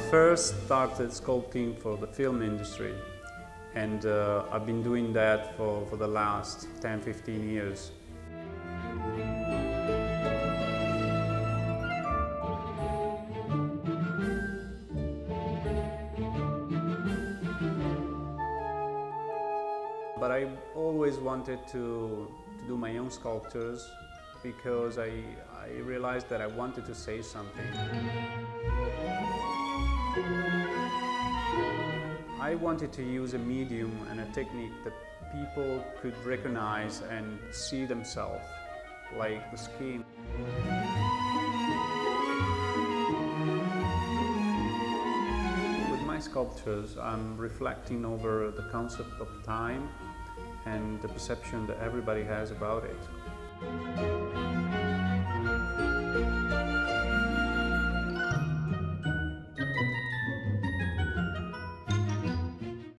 first started sculpting for the film industry, and I've been doing that for the last 10-15 years. But I always wanted to do my own sculptures because I realized that I wanted to say something. I wanted to use a medium and a technique that people could recognize and see themselves, like the skin. With my sculptures, I'm reflecting over the concept of time and the perception that everybody has about it.